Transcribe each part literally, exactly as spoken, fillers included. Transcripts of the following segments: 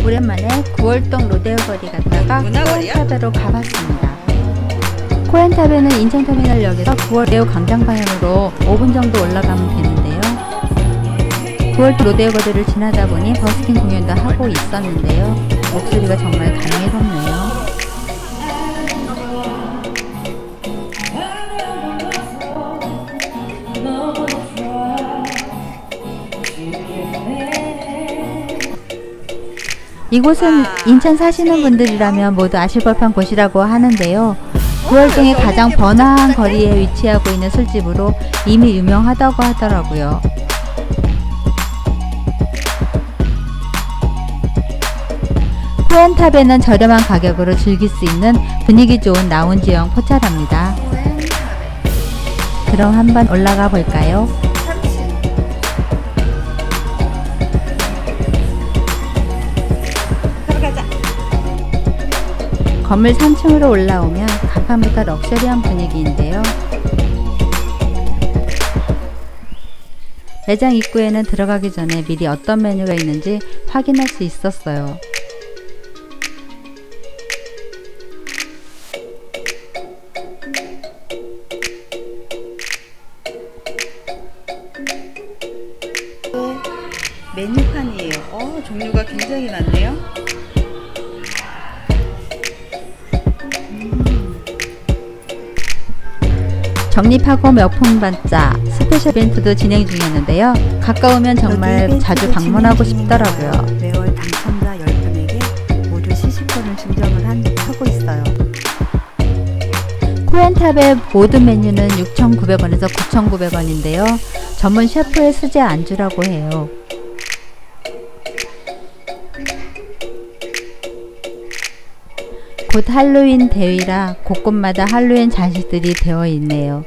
오랜만에 구월동 로데오 거리 갔다가 코엔타베로 가봤습니다. 코엔타베는 인천터미널역에서 구월동 광장 방향으로 오 분 정도 올라가면 되는데요. 구월동 로데오 거리를 지나다 보니 버스킹 공연도 하고 있었는데요. 목소리가 정말 감미롭네요. 이곳은 인천 사시는 분들이라면 모두 아실 법한 곳이라고 하는데요. 구월동의 가장 번화한 거리에 위치하고 있는 술집으로 이미 유명하다고 하더라고요. 코엔타베는 저렴한 가격으로 즐길 수 있는 분위기 좋은 라운지형 포차랍니다. 그럼 한번 올라가 볼까요? 건물 삼 층으로 올라오면 간판부터 럭셔리한 분위기인데요. 매장 입구에는 들어가기 전에 미리 어떤 메뉴가 있는지 확인할 수 있었어요. 메뉴판이에요. 어, 종류가 굉장히 많네요. 적립하고 명품반짜 스페셜 이벤트도 진행 중이었는데요. 가까우면 정말 자주 방문하고 싶더라고요. 매월 당첨자 열 분에게 모두 시식권을 증정을 한, 하고 있어요. 코엔타베 모든 메뉴는 육천구백 원에서 구천구백 원인데요. 전문 셰프의 수제 안주라고 해요. 곧 할로윈 대위라 곳곳마다 할로윈 장식들이 되어 있네요.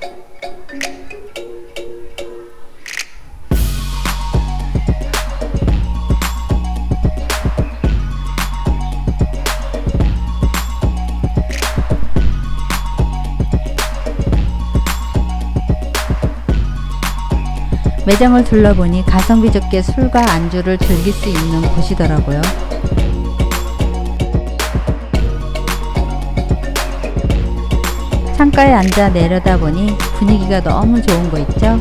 매장을 둘러보니 가성비 좋게 술과 안주를 즐길 수 있는 곳이더라고요. 창가에 앉아 내려다보니 분위기가 너무 좋은 거 있죠?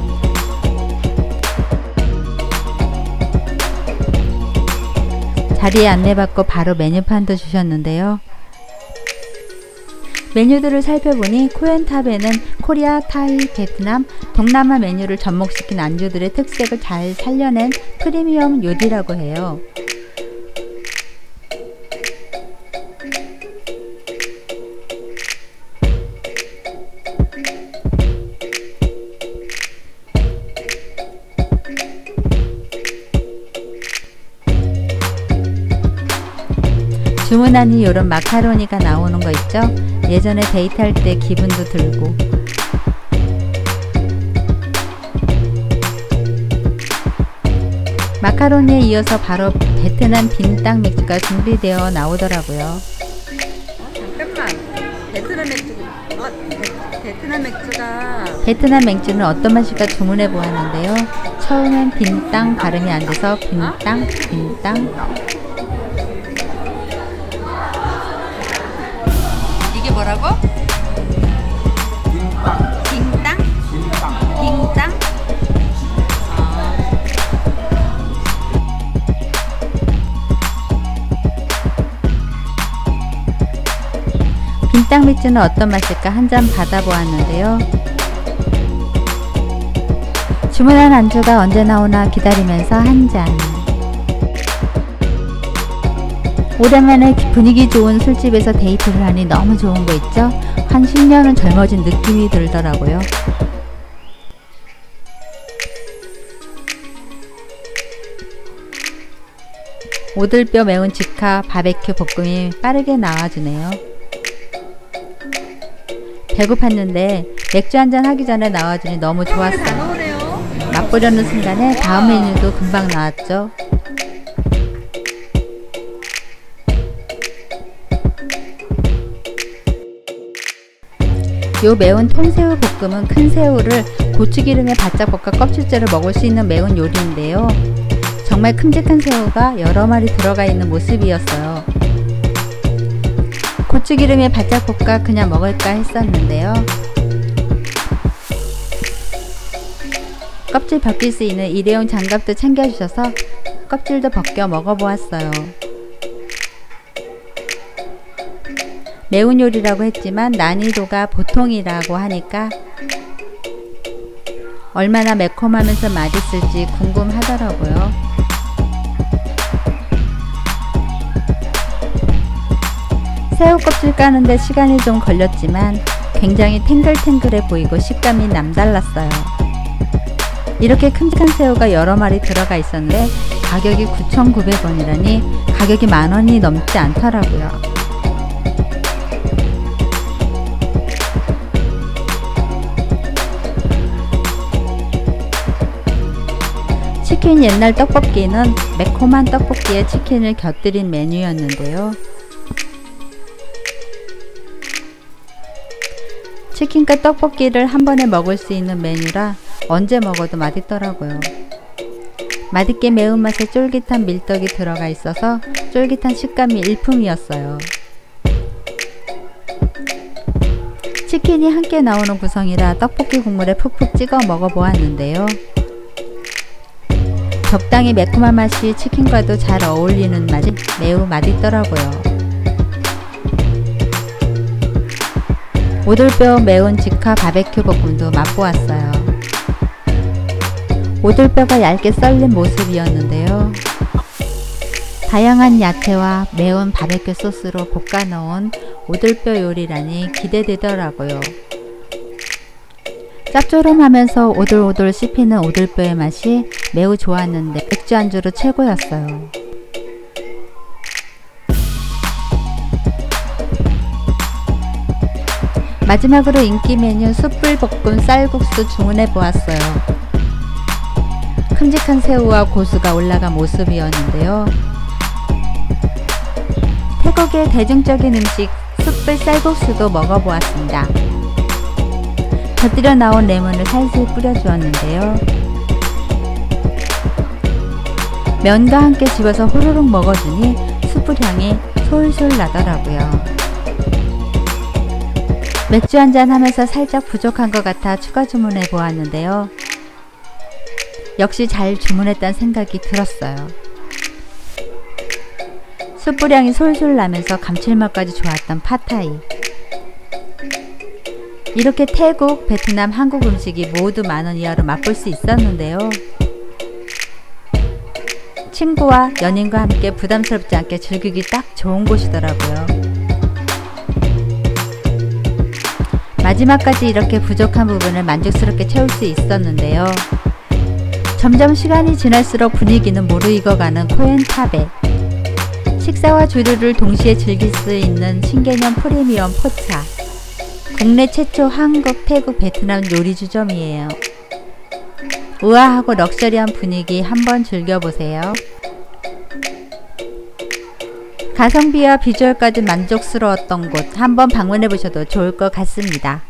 자리에 안내받고 바로 메뉴판도 주셨는데요. 메뉴들을 살펴보니 코엔타베는 코리아, 타이, 베트남, 동남아 메뉴를 접목시킨 안주들의 특색을 잘 살려낸 프리미엄 요리라고 해요. 주문하니 요런 마카로니가 나오는 거 있죠? 예전에 데이트할 때 기분도 들고. 마카로니에 이어서 바로 베트남 빈땅 맥주가 준비되어 나오더라고요. 어, 잠깐만. 베트남 맥주. 어, 베, 베트남 맥주가. 베트남 맥주는 어떤 맛일까 주문해 보았는데요. 처음엔 빈땅 발음이 안 돼서 빈땅, 빈땅. 이게 뭐라고? 빙땅. 빙땅? 빙땅. 빙땅? 아. 빙땅 맥주는 어떤 맛일까 한 잔 받아보았는데요. 주문한 안주가 언제 나오나 기다리면서 한 잔. 오랜만에 분위기 좋은 술집에서 데이트를 하니 너무 좋은 거 있죠? 한 십 년은 젊어진 느낌이 들더라고요. 오들뼈 매운 직화 바베큐 볶음이 빠르게 나와주네요. 배고팠는데 맥주 한잔 하기 전에 나와주니 너무 좋았어요. 맛보려는 순간에 다음 메뉴도 금방 나왔죠. 요 매운 통새우 볶음은 큰 새우를 고추기름에 바짝 볶아 껍질째로 먹을 수 있는 매운 요리인데요. 정말 큼직한 새우가 여러 마리 들어가 있는 모습이었어요. 고추기름에 바짝 볶아 그냥 먹을까 했었는데요. 껍질 벗길 수 있는 일회용 장갑도 챙겨주셔서 껍질도 벗겨 먹어보았어요. 매운 요리라고 했지만 난이도가 보통이라고 하니까 얼마나 매콤하면서 맛있을지 궁금하더라고요. 새우 껍질 까는데 시간이 좀 걸렸지만 굉장히 탱글탱글해 보이고 식감이 남달랐어요. 이렇게 큼직한 새우가 여러 마리 들어가 있었는데 가격이 구천구백 원이라니 가격이 만 원이 넘지 않더라고요. 치킨 옛날 떡볶이는 매콤한 떡볶이에 치킨을 곁들인 메뉴였는데요. 치킨과 떡볶이를 한 번에 먹을 수 있는 메뉴라 언제 먹어도 맛있더라고요. 맛있게 매운맛에 쫄깃한 밀떡이 들어가 있어서 쫄깃한 식감이 일품이었어요. 치킨이 함께 나오는 구성이라 떡볶이 국물에 푹푹 찍어 먹어보았는데요. 적당히 매콤한 맛이 치킨과도 잘 어울리는 맛이 매우 맛있더라고요. 오돌뼈 매운 직화 바베큐 볶음도 맛보았어요. 오돌뼈가 얇게 썰린 모습이었는데요. 다양한 야채와 매운 바베큐 소스로 볶아 넣은 오돌뼈 요리라니 기대되더라고요. 짭조름하면서 오돌오돌 씹히는 오돌뼈의 맛이 매우 좋았는데 맥주 안주로 최고였어요. 마지막으로 인기 메뉴 숯불볶음 쌀국수 주문해 보았어요. 큼직한 새우와 고수가 올라간 모습이었는데요. 태국의 대중적인 음식 숯불 쌀국수도 먹어보았습니다. 곁들여 나온 레몬을 살살 뿌려주었는데요. 면과 함께 집어서 후루룩 먹어주니 숯불향이 솔솔 나더라고요. 맥주 한잔 하면서 살짝 부족한 것 같아 추가 주문해 보았는데요. 역시 잘 주문했다는 생각이 들었어요. 숯불향이 솔솔 나면서 감칠맛까지 좋았던 팟타이. 이렇게 태국, 베트남, 한국 음식이 모두 만원 이하로 맛볼 수 있었는데요. 친구와 연인과 함께 부담스럽지 않게 즐기기 딱 좋은 곳이더라고요. 마지막까지 이렇게 부족한 부분을 만족스럽게 채울 수 있었는데요. 점점 시간이 지날수록 분위기는 무르익어가는 코엔타베. 식사와 조류를 동시에 즐길 수 있는 신개념 프리미엄 포차. 국내 최초 한국, 태국, 베트남 요리주점이에요. 우아하고 럭셔리한 분위기 한번 즐겨보세요. 가성비와 비주얼까지 만족스러웠던 곳 한번 방문해보셔도 좋을 것 같습니다.